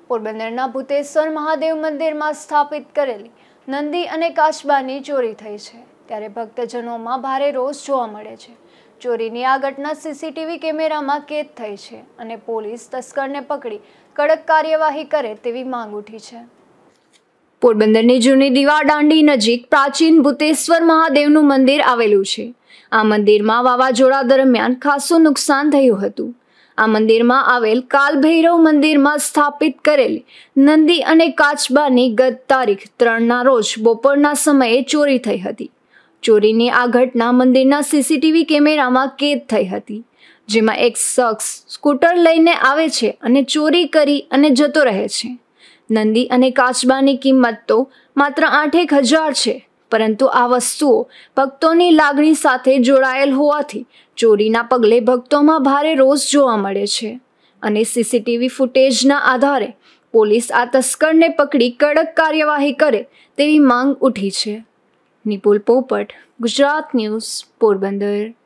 પોરબંદરના ભૂતેશ્વર મહાદેવ મંદિરમાં સ્થાપિત કરેલી નંદી અને કાચબાની ચોરી થઈ છે, ત્યારે ભક્તજનોમાં ભારે રોષ જોવા મળે છે। ચોરીની આ ઘટના સીસીટીવી કેમેરામાં કેદ થઈ છે અને પોલીસ તસ્કરને પકડી કડક કાર્યવાહી કરે તેવી માંગ ઉઠી છે। પોરબંદરની જૂની દીવાદાંડી નજીક પ્રાચીન ભૂતેશ્વર મહાદેવનું મંદિર આવેલું છે। આ મંદિરમાં વાવાઝોડા દરમિયાન ખાસું નુકસાન થયું હતું। આ મંદિરમાં આવેલ કાલભૈરવ મંદિરમાં સ્થાપિત કરેલી નંદી અને કાચબાની ગત તારીખ 3ના રોજ બપોરના સમયે ચોરી થઈ હતી। ચોરીની આ ઘટના મંદિરના સીસીટીવી કેમેરામાં કેદ થઈ હતી, જેમાં એક શખ્સ સ્કૂટર લઈને આવે છે અને ચોરી કરી અને જતો રહે છે। નંદી અને કાચબાની કિંમત તો માત્ર 8,000 છે, પરંતુ આ વસ્તુઓ ભક્તોની લાગણી સાથે જોડાયેલ હોવાથી ચોરીના પગલે ભક્તોમાં ભારે રોષ જોવા મળે છે અને સીસીટીવી ફૂટેજના આધારે પોલીસ આ તસ્કરને પકડી કડક કાર્યવાહી કરે તેવી માંગ ઉઠી છે। નિપુલ પોપટ, ગુજરાત ન્યૂઝ, પોરબંદર।